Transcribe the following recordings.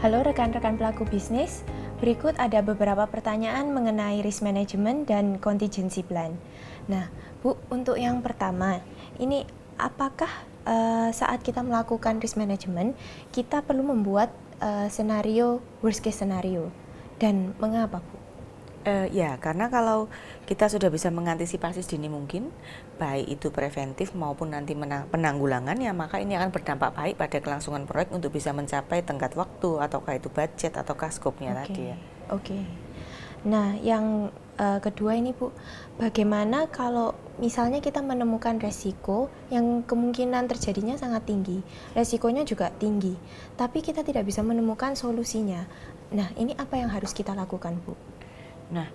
Halo rekan-rekan pelaku bisnis, berikut ada beberapa pertanyaan mengenai risk management dan contingency plan. Nah, Bu, untuk yang pertama, ini apakah saat kita melakukan risk management, kita perlu membuat senario worst case scenario? Dan mengapa, Bu? Ya, karena kalau kita sudah bisa mengantisipasi sedini mungkin, baik itu preventif maupun nanti penanggulangan, ya maka ini akan berdampak baik pada kelangsungan proyek untuk bisa mencapai tenggat waktu, ataukah itu budget, ataukah skopnya tadi ya. Oke. Nah, yang kedua ini Bu, bagaimana kalau misalnya kita menemukan resiko yang kemungkinan terjadinya sangat tinggi, resikonya juga tinggi, tapi kita tidak bisa menemukan solusinya. Nah, ini apa yang harus kita lakukan, Bu? Nah,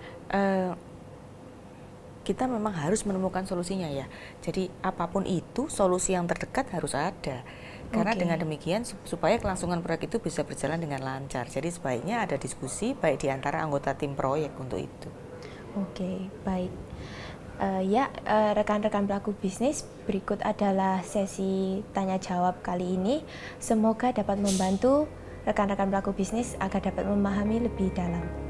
kita memang harus menemukan solusinya ya. Jadi apapun itu, solusi yang terdekat harus ada. Karena dengan demikian supaya kelangsungan proyek itu bisa berjalan dengan lancar. Jadi sebaiknya ada diskusi baik di antara anggota tim proyek untuk itu. Oke, baik. Rekan-rekan pelaku bisnis, berikut adalah sesi tanya jawab kali ini. Semoga dapat membantu rekan-rekan pelaku bisnis agar dapat memahami lebih dalam.